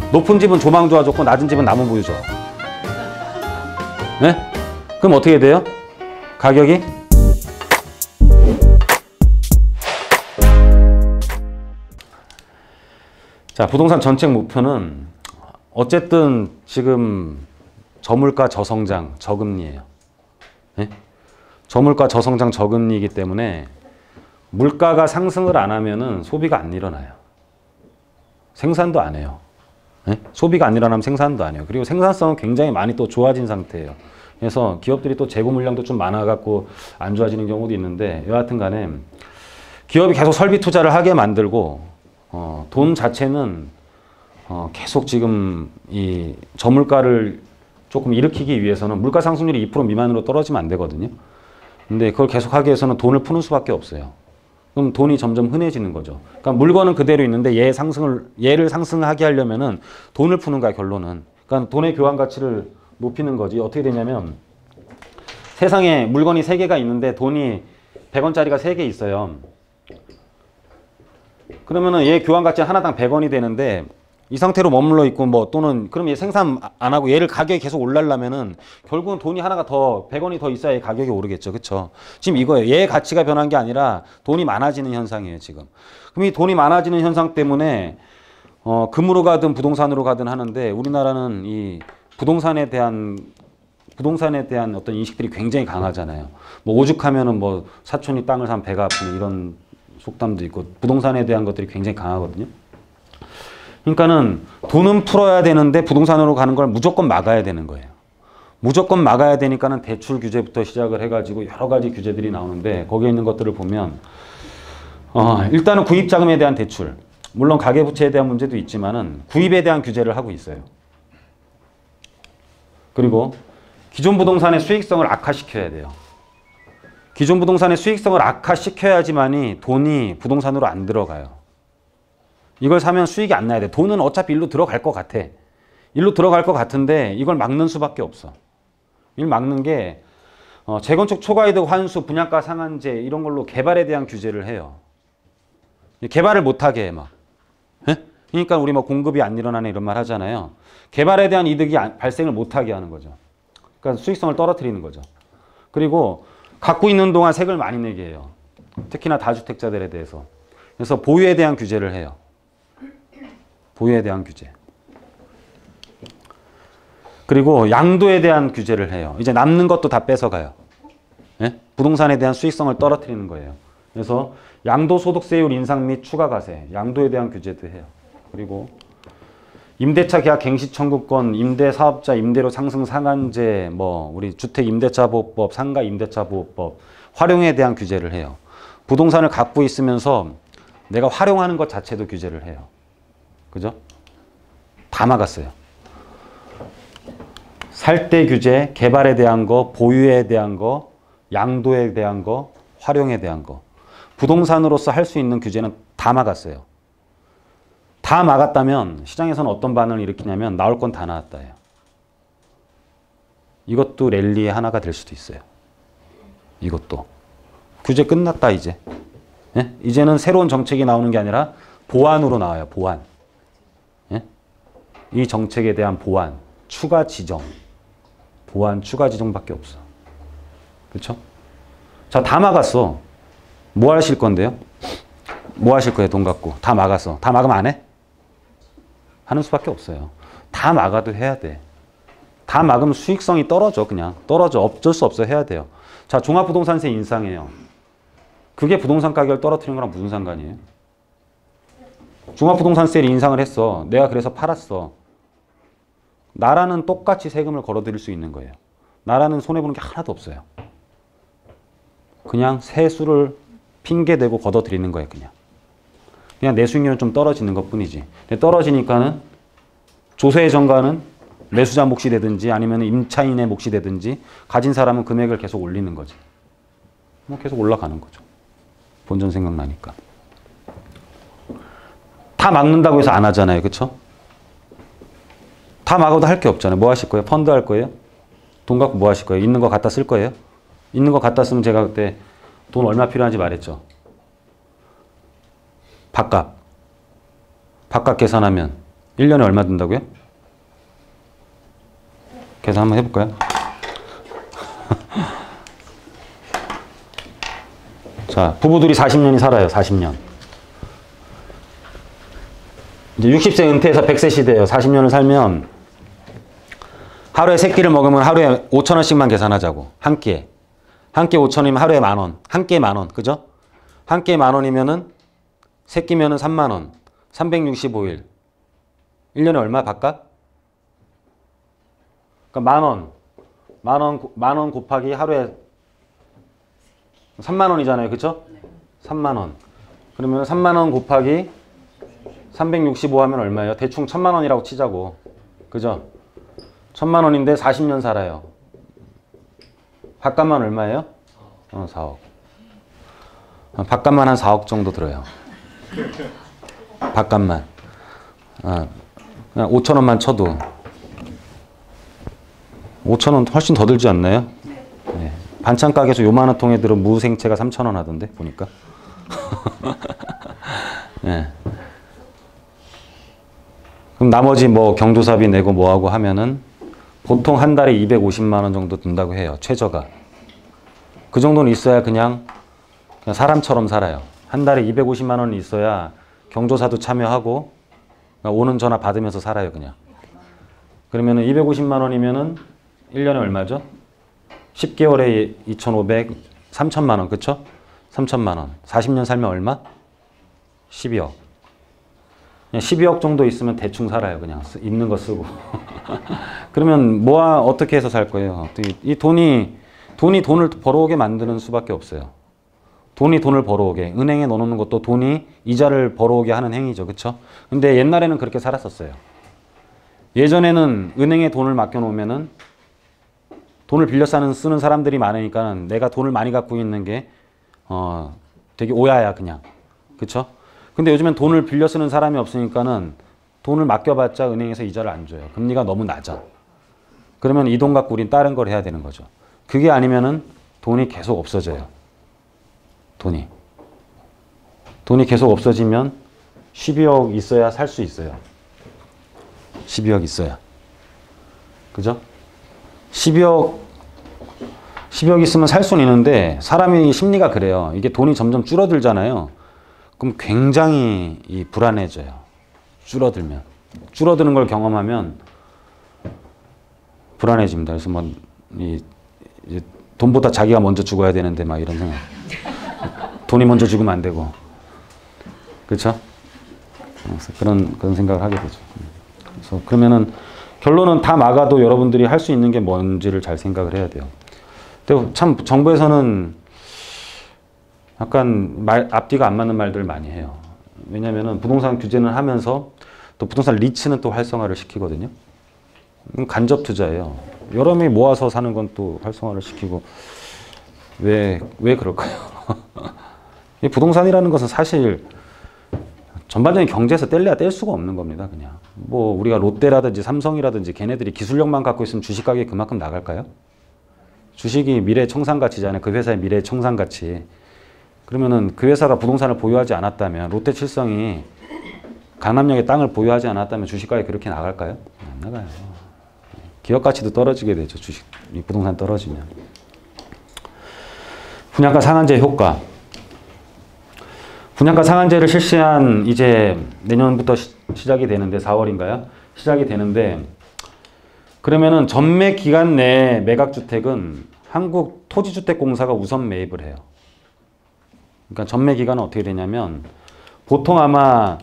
높은 집은 조망조화 좋고 낮은 집은 남원부유 좋아. 네? 그럼 어떻게 돼요? 가격이? 자, 부동산 정책 목표는 어쨌든 지금 저물가 저성장 저금리예요. 네? 저물가 저성장 저금리이기 때문에 물가가 상승을 안 하면은 소비가 안 일어나요. 생산도 안 해요. 네? 소비가 안 일어나면 생산도 안 해요. 그리고 생산성은 굉장히 많이 또 좋아진 상태예요. 그래서 기업들이 또 재고 물량도 좀 많아갖고 안 좋아지는 경우도 있는데 여하튼 간에 기업이 계속 설비 투자를 하게 만들고 돈 자체는 계속 지금 이 저물가를 조금 일으키기 위해서는 물가 상승률이 2% 미만으로 떨어지면 안 되거든요. 근데 그걸 계속 하기 위해서는 돈을 푸는 수밖에 없어요. 그럼 돈이 점점 흔해지는 거죠. 그러니까 물건은 그대로 있는데 얘를 상승하게 하려면은 돈을 푸는 거야, 결론은. 그러니까 돈의 교환 가치를 높이는 거지. 어떻게 되냐면 세상에 물건이 3개가 있는데 돈이 100원짜리가 3개 있어요. 그러면은 얘 교환 가치 하나당 100원이 되는데 이 상태로 머물러 있고 뭐 또는 그럼 얘 생산 안 하고 얘를 가격이 계속 올라려면은 결국은 돈이 하나가 더 100원이 더 있어야 얘 가격이 오르겠죠. 그렇죠? 지금 이거예요. 얘의 가치가 변한 게 아니라 돈이 많아지는 현상이에요, 지금. 그럼 이 돈이 많아지는 현상 때문에 금으로 가든 부동산으로 가든 하는데 우리나라는 이 부동산에 대한 어떤 인식들이 굉장히 강하잖아요. 뭐 오죽하면은 뭐 사촌이 땅을 사면 배가 아프는 이런 속담도 있고 부동산에 대한 것들이 굉장히 강하거든요. 그러니까는 돈은 풀어야 되는데 부동산으로 가는 걸 무조건 막아야 되는 거예요. 무조건 막아야 되니까는 대출 규제부터 시작을 해가지고 여러 가지 규제들이 나오는데 거기에 있는 것들을 보면 일단은 구입 자금에 대한 대출, 물론 가계부채에 대한 문제도 있지만은 구입에 대한 규제를 하고 있어요. 그리고 기존 부동산의 수익성을 악화시켜야 돼요. 기존 부동산의 수익성을 악화시켜야지만이 돈이 부동산으로 안 들어가요. 이걸 사면 수익이 안 나야 돼. 돈은 어차피 일로 들어갈 것 같아. 일로 들어갈 것 같은데 이걸 막는 수밖에 없어. 이걸 막는 게 재건축 초과이득 환수, 분양가 상한제 이런 걸로 개발에 대한 규제를 해요. 개발을 못하게 해 막. 예? 그러니까 우리 뭐 공급이 안 일어나는 이런 말 하잖아요. 개발에 대한 이득이 발생을 못하게 하는 거죠. 그러니까 수익성을 떨어뜨리는 거죠. 그리고 갖고 있는 동안 세금을 많이 내게 해요. 특히나 다주택자들에 대해서. 그래서 보유에 대한 규제를 해요. 보유에 대한 규제. 그리고 양도에 대한 규제를 해요. 이제 남는 것도 다 뺏어가요. 예? 부동산에 대한 수익성을 떨어뜨리는 거예요. 그래서 양도소득세율 인상 및 추가과세, 양도에 대한 규제도 해요. 그리고 임대차 계약 갱시 청구권, 임대사업자 임대료 상승 상한제, 뭐 우리 주택임대차보호법, 상가임대차보호법 활용에 대한 규제를 해요. 부동산을 갖고 있으면서 내가 활용하는 것 자체도 규제를 해요. 그죠? 다 막았어요. 살 때 규제, 개발에 대한 거, 보유에 대한 거, 양도에 대한 거, 활용에 대한 거. 부동산으로서 할 수 있는 규제는 다 막았어요. 다 막았다면 시장에서는 어떤 반응을 일으키냐면 나올 건 다 나왔다예요. 이것도 랠리의 하나가 될 수도 있어요. 이것도. 규제 끝났다 이제. 예? 이제는 새로운 정책이 나오는 게 아니라 보완으로 나와요. 보완. 예? 이 정책에 대한 보완, 추가 지정. 보완, 추가 지정밖에 없어. 그렇죠? 자, 다 막았어. 뭐 하실 건데요? 뭐 하실 거예요? 돈 갖고. 다 막았어. 다 막으면 안 해? 하는 수밖에 없어요. 다 막아도 해야 돼. 다 막으면 수익성이 떨어져. 그냥 떨어져. 어쩔 수 없어. 해야 돼요. 자, 종합부동산세 인상해요. 그게 부동산 가격을 떨어뜨리는 거랑 무슨 상관이에요? 종합부동산세를 인상을 했어. 내가 그래서 팔았어. 나라는 똑같이 세금을 걸어들일 수 있는 거예요. 나라는 손해보는 게 하나도 없어요. 그냥 세수를 핑계대고 걷어들이는 거예요. 그냥 내 수익률은 좀 떨어지는 것뿐이지. 근데 떨어지니까는 조세의 전가는 매수자 몫이 되든지 아니면 임차인의 몫이 되든지 가진 사람은 금액을 계속 올리는 거지. 뭐 계속 올라가는 거죠. 본전 생각나니까. 다 막는다고 해서 안 하잖아요. 그렇죠? 다 막아도 할 게 없잖아요. 뭐 하실 거예요? 펀드 할 거예요? 돈 갖고 뭐 하실 거예요? 있는 거 갖다 쓸 거예요? 있는 거 갖다 쓰면 제가 그때 돈 얼마 필요한지 말했죠. 밥값 계산하면 1년에 얼마 든다고요? 계산 한번 해볼까요? 자, 부부들이 40년이 살아요. 40년. 이제 60세 은퇴해서 100세 시대예요. 40년을 살면 하루에 3끼를 먹으면 하루에 5,000원씩만 계산하자고. 한 끼에. 한 끼에 5,000원이면 하루에 10,000원. 한 끼에 10,000원. 그죠? 한 끼에 10,000원이면은 3끼면은 30,000원. 365일. 1년에 얼마 바깥? 그러니까 10,000원. 10,000원 곱하기 하루에 30,000원이잖아요. 그쵸? 30,000원. 그러면 30,000원 곱하기 365 하면 얼마예요? 대충 1,000,000원이라고 치자고. 그죠? 1,000,000원인데 40년 살아요. 밥값만 얼마예요? 4억. 밥값만 한 4억 정도 들어요. 밥값만. 그냥 5,000원만 쳐도 5,000원 훨씬 더 들지 않나요? 네. 반찬 가게에서 요만한 통에 들은 무생채가 3,000원 하던데 보니까. 네. 그럼 나머지 뭐 경조사비 내고 뭐하고 하면은 보통 한 달에 250만 원 정도 든다고 해요. 최저가. 그 정도는 있어야 그냥 사람처럼 살아요. 한 달에 250만 원이 있어야 경조사도 참여하고 오는 전화 받으면서 살아요. 그냥. 그러면은 250만 원이면은 1년에 얼마죠? 10개월에 2,500, 3,000만 원. 그쵸? 3,000만 원. 40년 살면 얼마? 12억. 그냥 12억 정도 있으면 대충 살아요. 그냥 있는 거 쓰고. 그러면 어떻게 해서 살 거예요? 이 돈을 벌어오게 만드는 수밖에 없어요. 돈이 돈을 벌어오게. 은행에 넣어놓는 것도 돈이 이자를 벌어오게 하는 행위죠. 그쵸? 근데 옛날에는 그렇게 살았었어요. 예전에는 은행에 돈을 맡겨놓으면은 돈을 빌려 쓰는 사람들이 많으니까 내가 돈을 많이 갖고 있는 게 되게 오야야 그냥. 그쵸? 근데 요즘엔 돈을 빌려 쓰는 사람이 없으니까는 돈을 맡겨봤자 은행에서 이자를 안 줘요. 금리가 너무 낮아. 그러면 이 돈 갖고 우린 다른 걸 해야 되는 거죠. 그게 아니면은 돈이 계속 없어져요. 돈이 계속 없어지면 12억 있어야 살 수 있어요. 12억 있어야. 그죠? 12억 있으면 살 수는 있는데 사람의 심리가 그래요. 이게 돈이 점점 줄어들잖아요. 그럼 굉장히 불안해져요. 줄어들면. 줄어드는 걸 경험하면 불안해집니다. 그래서 돈보다 자기가 먼저 죽어야 되는데 막 이런 생각. 돈이 먼저 죽으면 안 되고. 그렇죠? 그런 생각을 하게 되죠. 그래서 그러면은 결론은 다 막아도 여러분들이 할 수 있는 게 뭔지를 잘 생각을 해야 돼요. 근데 참 정부에서는 약간 앞뒤가 안 맞는 말들을 많이 해요. 왜냐면은 부동산 규제는 하면서 또 부동산 리츠는 또 활성화를 시키거든요. 간접 투자예요. 여러 명이 모아서 사는 건 또 활성화를 시키고 왜 그럴까요? 이 부동산이라는 것은 사실 전반적인 경제에서 뗄래야 뗄 수가 없는 겁니다. 그냥 뭐 우리가 롯데라든지 삼성이라든지 걔네들이 기술력만 갖고 있으면 주식 가격이 그만큼 나갈까요? 주식이 미래의 청산가치잖아요. 그 회사의 미래의 청산가치. 그러면은 그 회사가 부동산을 보유하지 않았다면 롯데칠성이 강남역에 땅을 보유하지 않았다면 주식가격이 그렇게 나갈까요? 안 나가요. 기업 가치도 떨어지게 되죠. 부동산 떨어지면. 분양가 상한제 효과. 분양가 상한제를 실시한 이제 내년부터 시작이 되는데 4월인가요? 시작이 되는데 그러면은 전매 기간 내에 매각주택은 한국토지주택공사가 우선 매입을 해요. 그러니까 전매 기간은 어떻게 되냐면 보통 아마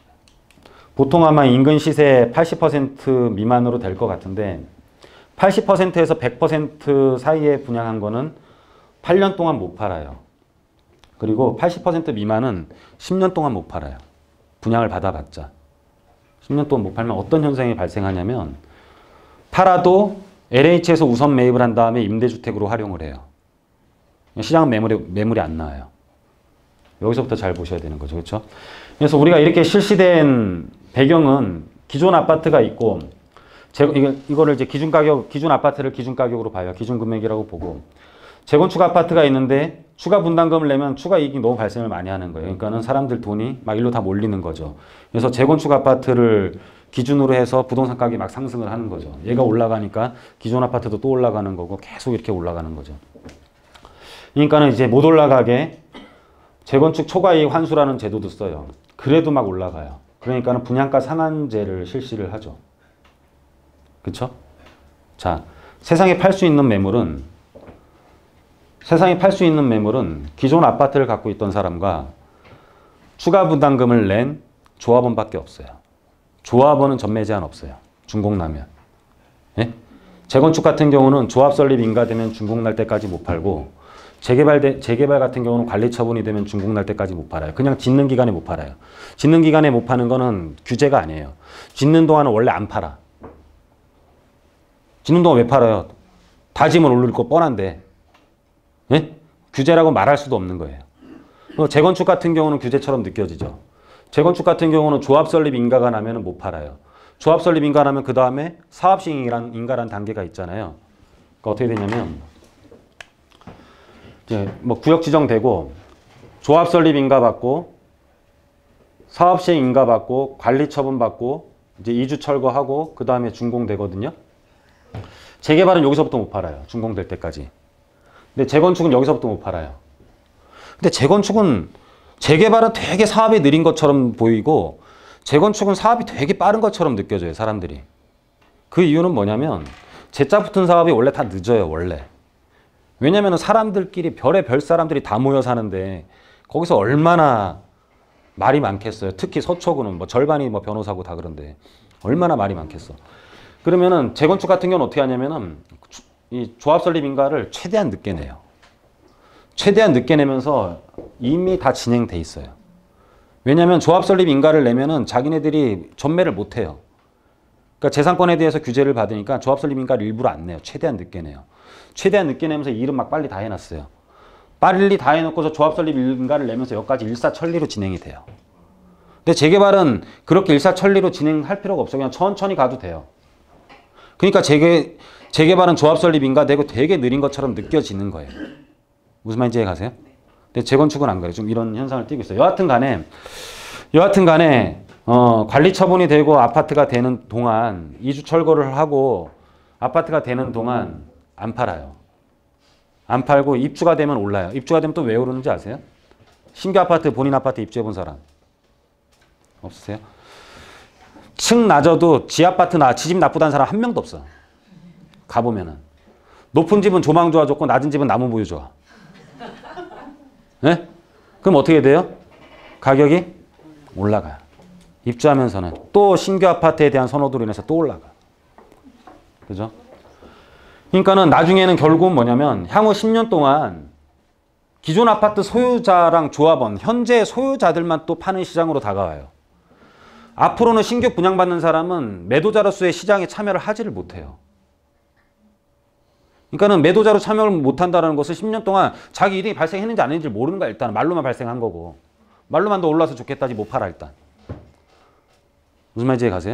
인근 시세 80% 미만으로 될 것 같은데 80%에서 100% 사이에 분양한 거는 8년 동안 못 팔아요. 그리고 80% 미만은 10년 동안 못 팔아요. 분양을 받아봤자. 10년 동안 못 팔면 어떤 현상이 발생하냐면 팔아도 LH에서 우선 매입을 한 다음에 임대주택으로 활용을 해요. 시장은 매물이 안 나와요. 여기서부터 잘 보셔야 되는 거죠. 그렇죠? 그래서 우리가 이렇게 실시된 배경은 기존 아파트가 있고 이거를 이제 기준 아파트를 기준 가격으로 봐요. 기준 금액이라고 보고 재건축 아파트가 있는데 추가 분담금을 내면 추가 이익이 너무 발생을 많이 하는 거예요. 그러니까는 사람들 돈이 막 일로 다 몰리는 거죠. 그래서 재건축 아파트를 기준으로 해서 부동산 가격이 막 상승을 하는 거죠. 얘가 올라가니까 기존 아파트도 또 올라가는 거고 계속 이렇게 올라가는 거죠. 그러니까는 이제 못 올라가게 재건축 초과이익 환수라는 제도도 써요. 그래도 막 올라가요. 그러니까는 분양가 상한제를 실시를 하죠. 그쵸? 자, 세상에 팔 수 있는 매물은 기존 아파트를 갖고 있던 사람과 추가 부담금을 낸 조합원밖에 없어요. 조합원은 전매 제한 없어요. 준공 나면. 예? 재건축 같은 경우는 조합 설립 인가되면 준공 날 때까지 못 팔고 재개발 같은 경우는 관리 처분이 되면 준공 날 때까지 못 팔아요. 그냥 짓는 기간에 못 팔아요. 짓는 기간에 못 파는 거는 규제가 아니에요. 짓는 동안은 원래 안 팔아. 짓는 동안 왜 팔아요? 다 지면 오를 거 뻔한데. 예? 규제라고 말할 수도 없는 거예요. 재건축 같은 경우는 규제처럼 느껴지죠. 재건축 같은 경우는 조합 설립 인가가 나면 못 팔아요. 조합 설립 인가 나면 그 다음에 사업식 인가라는 단계가 있잖아요. 그러니까 어떻게 되냐면 이제 뭐 구역 지정되고 조합 설립 인가 받고 사업식 인가 받고 관리 처분 받고 이제 이주 철거하고 그 다음에 준공되거든요. 재개발은 여기서부터 못 팔아요. 준공될 때까지. 근데 재건축은 여기서부터 못 팔아요. 근데 재개발은 되게 사업이 느린 것처럼 보이고 재건축은 사업이 되게 빠른 것처럼 느껴져요. 사람들이. 그 이유는 뭐냐면 재짜 붙은 사업이 원래 다 늦어요. 원래. 왜냐면 사람들끼리 별의별 사람들이 다 모여 사는데 거기서 얼마나 말이 많겠어요. 특히 서초구는 뭐 절반이 뭐 변호사고 다 그런데 얼마나 말이 많겠어. 그러면은 재건축 같은 경우는 어떻게 하냐면은 이 조합 설립 인가를 최대한 늦게 내요. 최대한 늦게 내면서 이미 다 진행돼 있어요. 왜냐하면 조합 설립 인가를 내면은 자기네들이 전매를 못 해요. 그러니까 재산권에 대해서 규제를 받으니까 조합 설립 인가를 일부러 안 내요. 최대한 늦게 내요. 최대한 늦게 내면서 일은 막 빨리 다 해놨어요. 빨리 다 해놓고서 조합 설립 인가를 내면서 여기까지 일사천리로 진행이 돼요. 근데 재개발은 그렇게 일사천리로 진행할 필요가 없어요. 그냥 천천히 가도 돼요. 그러니까 재개발은 조합 설립 인가되고 되게 느린 것처럼 느껴지는 거예요. 무슨 말인지 이해가세요? 근데 재건축은 안 그래요. 좀 이런 현상을 띠고 있어요. 여하튼 간에 관리 처분이 되고 아파트가 되는 동안 이주 철거를 하고 아파트가 되는 동안 안 팔아요. 안 팔고 입주가 되면 올라요. 입주가 되면 또 왜 오르는지 아세요? 신규 아파트, 본인 아파트 입주해 본 사람 없으세요? 층 낮아도 지집 나쁘다는 사람 한 명도 없어. 가보면은. 높은 집은 조망 좋아졌고 낮은 집은 나무 보유 좋아. 네? 그럼 어떻게 돼요? 가격이 올라가요. 입주하면서는 또 신규 아파트에 대한 선호도로 인해서 또 올라가. 그죠? 그러니까는 나중에는 결국은 뭐냐면 향후 10년 동안 기존 아파트 소유자랑 조합원, 현재 소유자들만 또 파는 시장으로 다가와요. 앞으로는 신규 분양받는 사람은 매도자로서의 시장에 참여를 하지를 못해요. 그러니까는 매도자로 참여를 못한다는 것은 10년 동안 자기 이득이 발생했는지 안 했는지 모르는 거야. 일단 말로만 발생한 거고. 말로만 더 올라서 좋겠다지 못 팔아 일단. 무슨 말인지 가세요?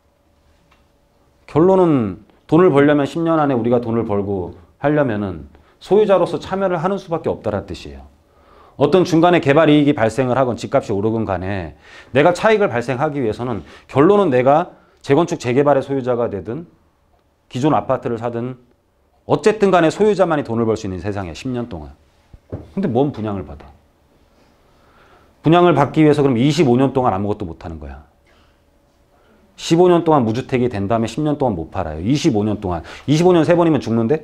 결론은 돈을 벌려면 10년 안에 우리가 돈을 벌고 하려면은 소유자로서 참여를 하는 수밖에 없다는 뜻이에요. 어떤 중간에 개발 이익이 발생을 하건 집값이 오르건 간에 내가 차익을 발생하기 위해서는 결론은 내가 재건축 재개발의 소유자가 되든 기존 아파트를 사든 어쨌든 간에 소유자만이 돈을 벌 수 있는 세상이야. 10년 동안. 근데 뭔 분양을 받아? 분양을 받기 위해서 그럼 25년 동안 아무것도 못하는 거야. 15년 동안 무주택이 된 다음에 10년 동안 못 팔아요. 25년 동안. 25년 3번이면 죽는데?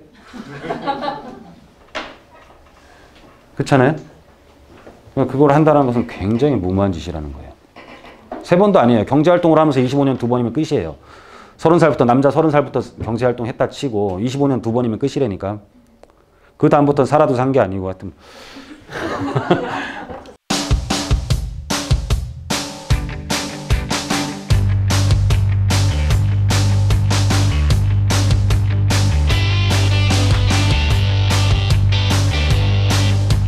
그렇잖아요? 그걸 한다는 것은 굉장히 무모한 짓이라는 거예요. 3번도 아니에요. 경제활동을 하면서 25년 2번이면 끝이에요. 30살부터 남자 30살부터 경제활동 했다 치고 25년 2번이면 끝이라니까. 그 다음부터 살아도 산 게 아니고 하여튼